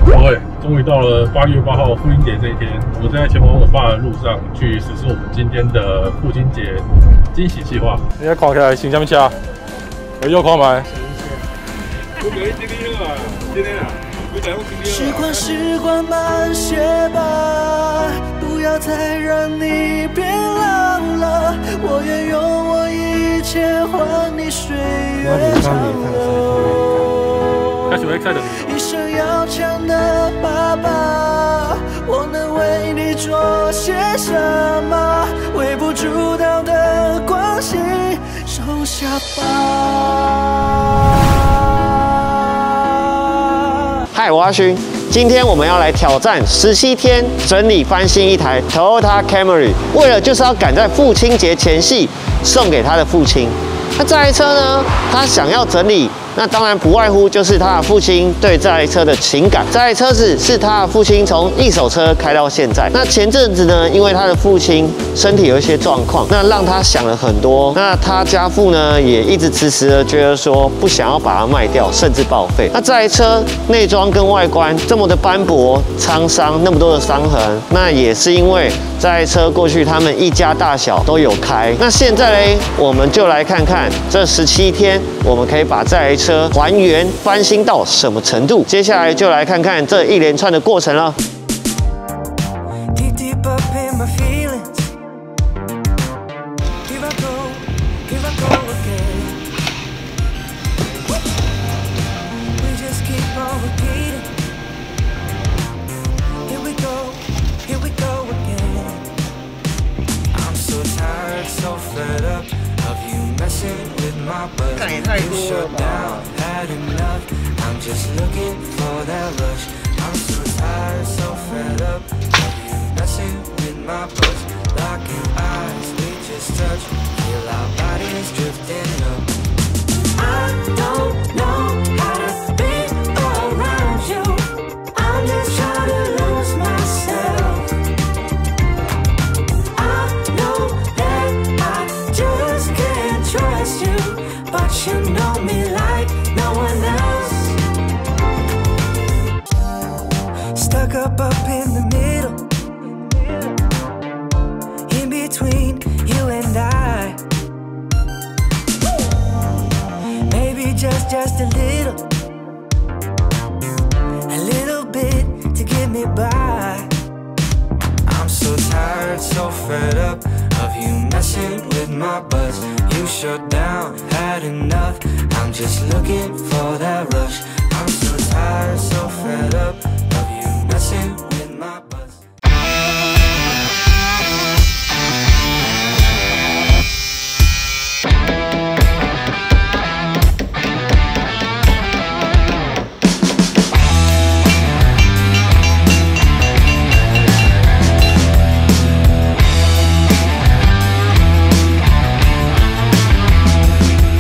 各位，终于到了8月8号父亲节这一天，我们正在前往我爸的路上去实施我们今天的父亲节惊喜计划。你看看起来形象下，又看买。我给你今天啊，今天啊，我讲我今天啊。时光慢些吧，不要再让你变老了。我愿用我一切换你岁月长流。开始会开的。一生要强的爸爸，我能为你做些什么？微不足道的关心，收下吧。 嗨，我阿勋，今天我们要来挑战17天整理翻新一台 Toyota Camry， 为了就是要赶在父亲节前夕送给他的父亲。那这台车呢，他想要整理。那当然不外乎就是他的父亲对这台车的情感。这台车子是他的父亲从一手车开到现在。那前阵子呢，因为他的父亲身体有一些状况，那让他想了很多。那他家父呢，也一直迟迟的觉得说不想要把它卖掉，甚至报废。那这台车内装跟外观这么的斑驳、沧桑，那么多的伤痕，那也是因为这台车过去他们一家大小都有开。那现在嘞，我们就来看看这17天，我们可以把这台车还原翻新到什么程度？接下来就来看看这一连串的过程了。 干也太多了吧 ！I'm just looking for that rush. I'm so tired, so fed up of you messing with my buzz. Locking eyes, we just touch. Feel our bodies drifting up. I don't know how to be around you. I'm just trying to lose myself. I know that I just can't trust you, but you know me like no one else. Stuck up in the middle, in between you and I. Maybe just a little bit to get me by. I'm so tired, so fed up of you messing with my buzz. You shut down, had enough. I'm just looking for that rush. I'm so tired, so fed up of you messing with my buzz.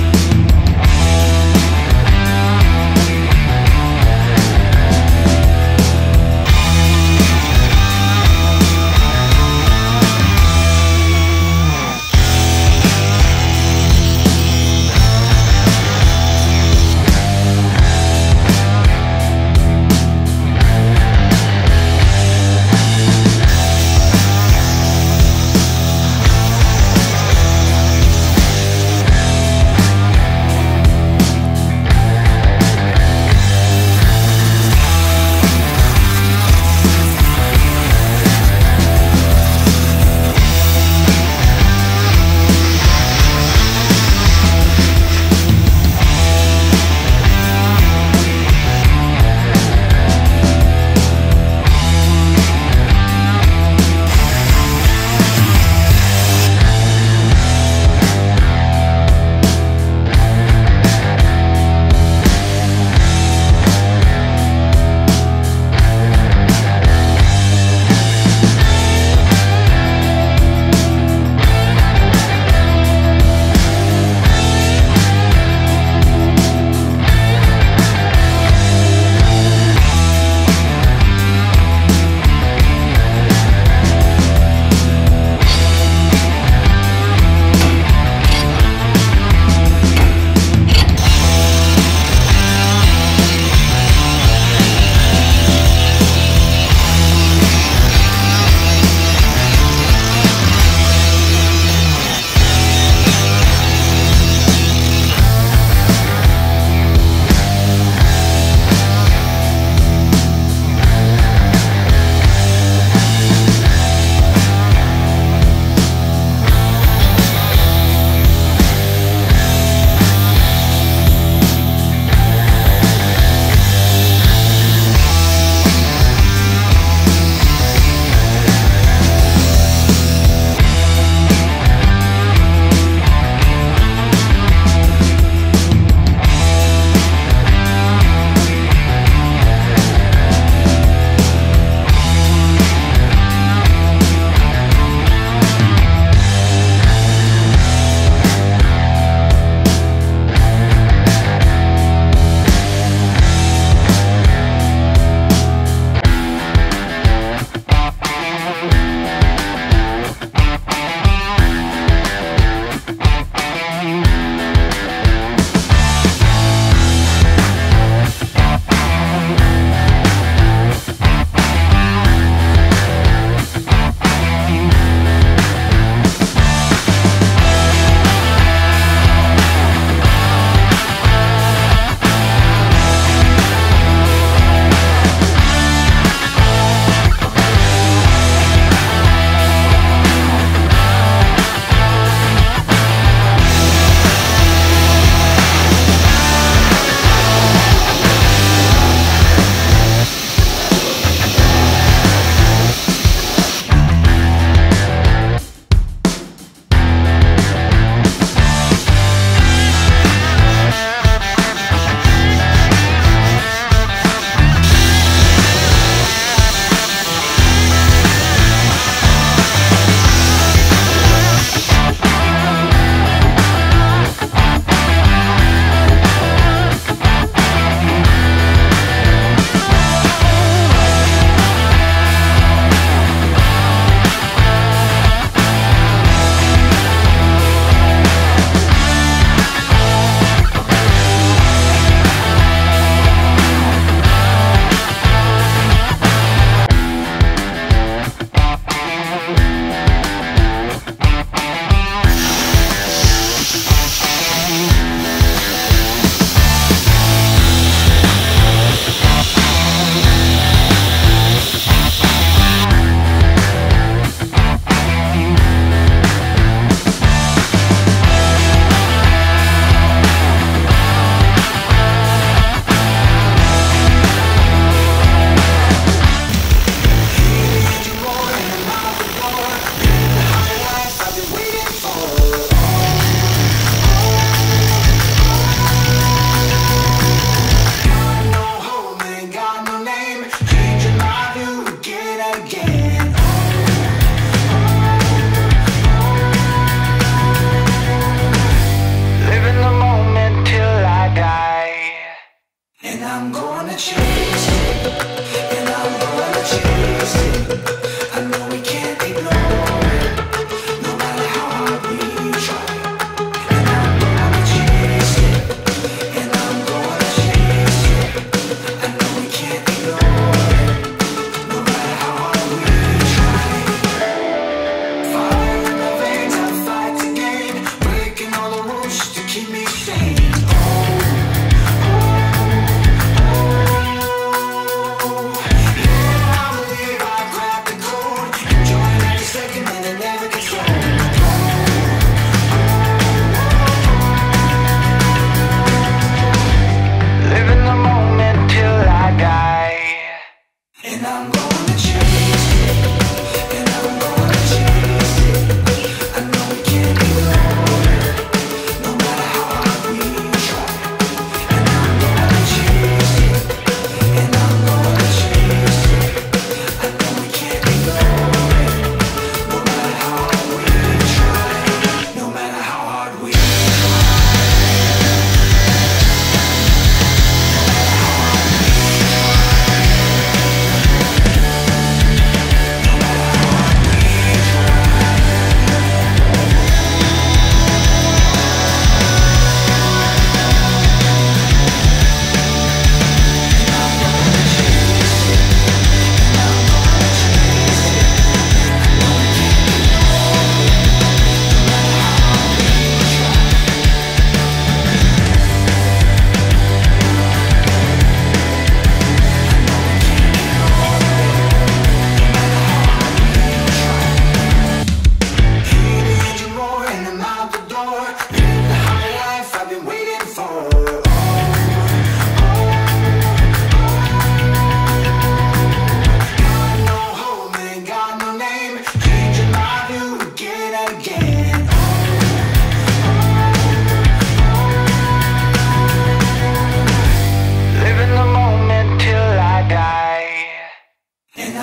《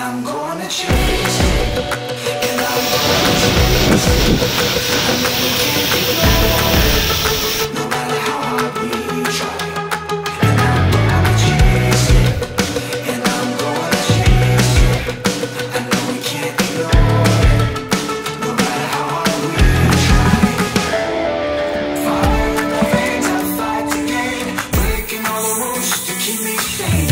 I'm gonna chase it, and I'm gonna chase it. I know we can't ignore it, no matter how hard we try. And I'm gonna chase it, and I'm gonna chase it. I know we can't ignore it, no matter how hard we try. Fire in the veins, I fight to gain, breaking all the rules to keep me sane.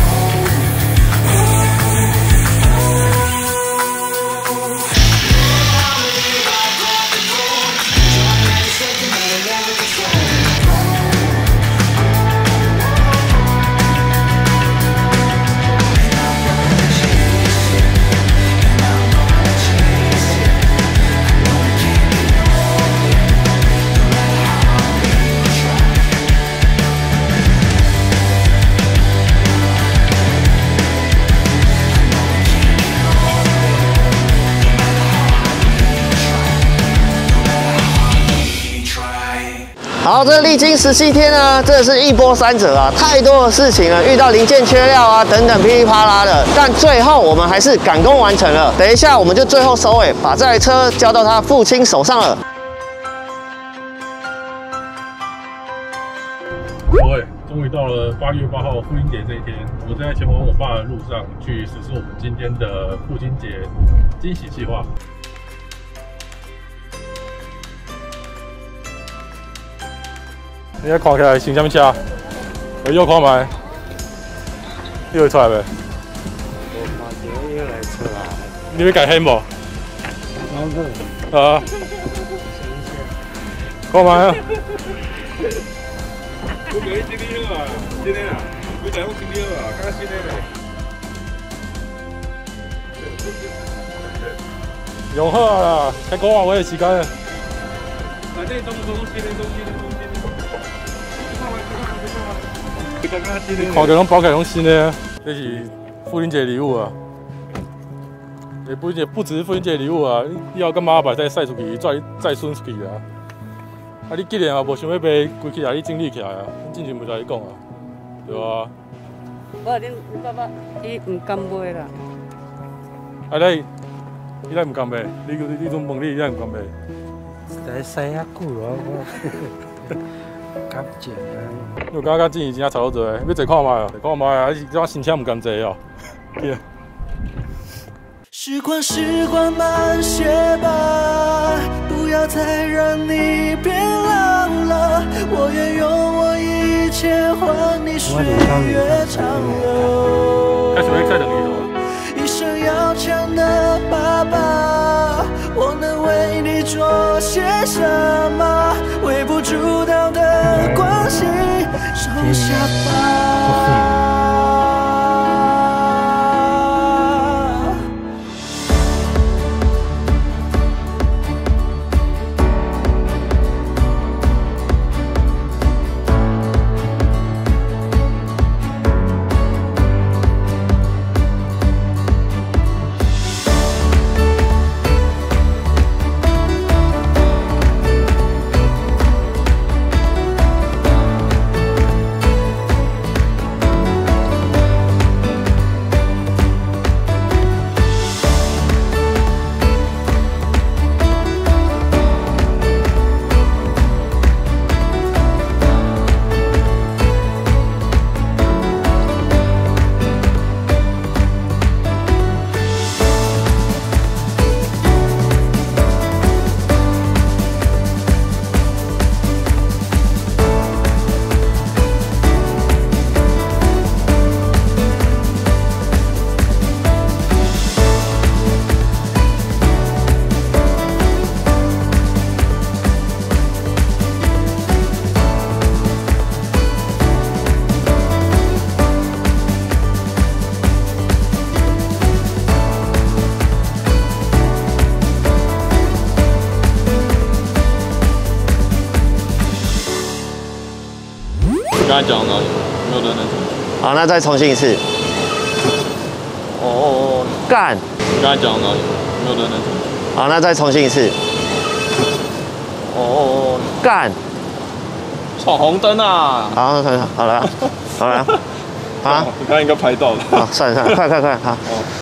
好，这历经17天呢，真的是一波三折啊，太多的事情了，遇到零件缺料啊，等等噼里啪啦的，但最后我们还是赶工完成了。等一下，我们就最后收尾，把这台车交到他父亲手上了。 各位，终于到了8月8号父亲节这一天，我正在前往我爸的路上去实施我们今天的父亲节惊喜计划。你看看起来像什么车？会摇看卖？你会出来未？ 我看到又来出来。 你要改黑无？啊。看卖啊！我叫你整理好啊，真的啦，我知我整理好啊，敢新的嘞。用好啊啦，才5万块的时间。内底装新的，看起拢包起来拢新的，这是父亲节礼物啊！也不只是父亲节礼物啊，以后干嘛把再晒出去，再顺出去啊！啊，你既然也无想要卖，规起来你整理起来啊！之前无甲你讲啊，对吧？ 无，恁爸爸伊唔敢买啦。 啊你来唔敢卖？你总问你来唔敢卖？ 在洗遐久咯，我敢剪啊！ 我感觉钱真差不多，要坐看卖哦，看卖啊！你这新车唔敢坐哦。 时光慢些吧，不要再让你变老了。我愿用我一切换你岁月长流。 开始会再等你了。 一生要强的爸爸，我能为你做些什么？微不足道的关心，收下吧。 刚才讲到哪里？没有认真听。 好，那再重新一次。干！ 你刚才讲到哪里？没有认真听。 好，那再重新一次。干！ 闯红灯啊！ 好了，好了，啊！ 你刚刚应该拍到了。 好，算了，快，好。